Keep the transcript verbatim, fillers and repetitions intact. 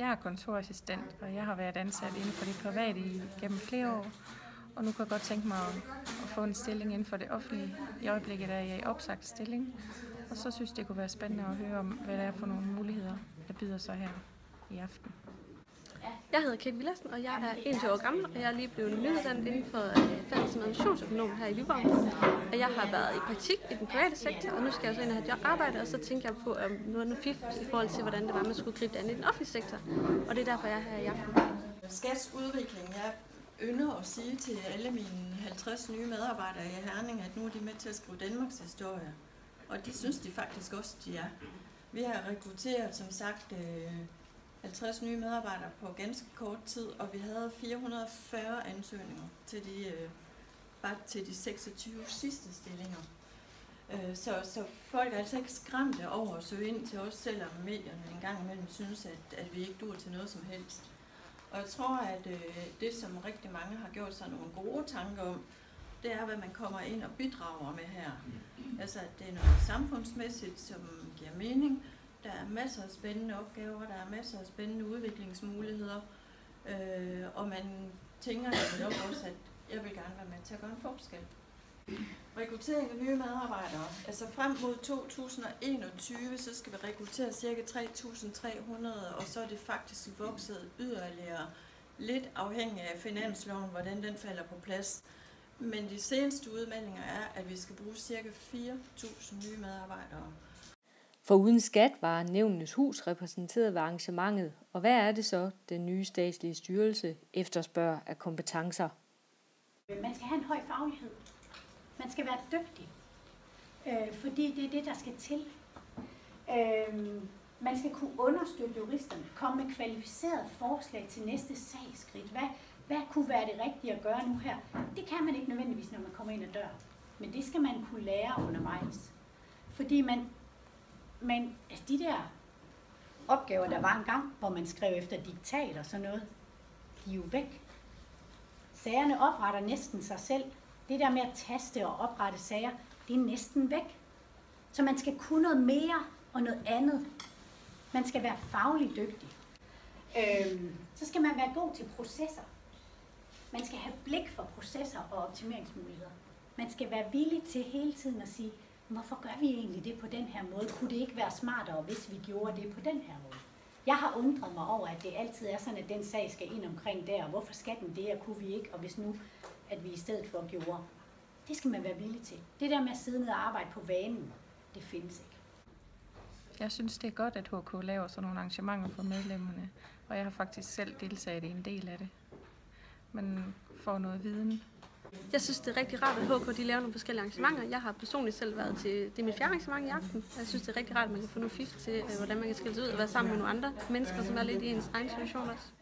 Jeg er kontorassistent, og jeg har været ansat inden for det private i gennem flere år. Og nu kan jeg godt tænke mig at, at få en stilling inden for det offentlige. I øjeblikket er jeg i opsagt stilling, og så synes det kunne være spændende at høre om, hvad der er for nogle muligheder, der byder sig her i aften. Jeg hedder Kate Villersen, og jeg er enogtyve år gammel, og jeg er lige blevet nyuddannet inden for øh, faget som administrationsøkonom her i Viborg. Og jeg har været i praktik i den private sektor, og nu skal jeg så ind og have jobarbejde, og så tænker jeg på um, noget fif i forhold til, hvordan det var, man skulle gribe det an i den offentlige sektor. Og det er derfor, jeg er her i aften. Skats udvikling. Jeg ynder at sige til alle mine halvtreds nye medarbejdere i Herning, at nu er de med til at skrive Danmarks historie. Og det synes de faktisk også, de er. Vi har rekrutteret, som sagt, halvtreds nye medarbejdere på ganske kort tid, og vi havde fire hundrede og fyrre ansøgninger til de, øh, bare til de seksogtyve sidste stillinger. Øh, så, så folk er altså ikke skræmte over at søge ind til os, selvom medierne engang imellem synes, at, at vi ikke duer til noget som helst. Og jeg tror, at øh, det, som rigtig mange har gjort sig nogle gode tanker om, det er, hvad man kommer ind og bidrager med her. Altså, at det er noget samfundsmæssigt, som giver mening. Der er masser af spændende opgaver, der er masser af spændende udviklingsmuligheder, øh, og man tænker nok også, at jeg vil gerne være med til at gøre en forskel. Rekruttering af nye medarbejdere. Altså frem mod to tusind og enogtyve, så skal vi rekruttere ca. tre tusind tre hundrede, og så er det faktisk vokset yderligere, lidt afhængig af finansloven, hvordan den falder på plads. Men de seneste udmeldinger er, at vi skal bruge ca. fire tusind nye medarbejdere. For uden skat var Nævnenes Hus repræsenteret ved arrangementet, og hvad er det så, den nye statslige styrelse efterspørger af kompetencer? Man skal have en høj faglighed. Man skal være dygtig, øh, fordi det er det, der skal til. Øh, man skal kunne understøtte juristerne, komme med kvalificerede forslag til næste sagsskridt. Hvad, hvad kunne være det rigtige at gøre nu her? Det kan man ikke nødvendigvis, når man kommer ind ad døren. Men det skal man kunne lære undervejs. Fordi man Men altså, de der opgaver, der var engang, hvor man skrev efter diktat og sådan noget, de er jo væk. Sagerne opretter næsten sig selv. Det der med at taste og oprette sager, det er næsten væk. Så man skal kunne noget mere og noget andet. Man skal være fagligt dygtig. Øhm, så skal man være god til processer. Man skal have blik for processer og optimeringsmuligheder. Man skal være villig til hele tiden at sige, hvorfor gør vi egentlig det på den her måde? Kunne det ikke være smartere, hvis vi gjorde det på den her måde? Jeg har undret mig over, at det altid er sådan, at den sag skal ind omkring der. Hvorfor skal den det, og kunne vi ikke? Og hvis nu, at vi i stedet for gjorde. Det skal man være villig til. Det der med at sidde ned og arbejde på vanen, det findes ikke. Jeg synes, det er godt, at H K laver sådan nogle arrangementer for medlemmerne, og jeg har faktisk selv deltaget i en del af det. Man får noget viden. Jeg synes, det er rigtig rart, at H K de laver nogle forskellige arrangementer. Jeg har personligt selv været til det er mit fjerde arrangement i aften. Jeg synes, det er rigtig rart, at man kan få noget fif til, hvordan man kan skille sig ud og være sammen med nogle andre mennesker, som er lidt i ens egen situation også.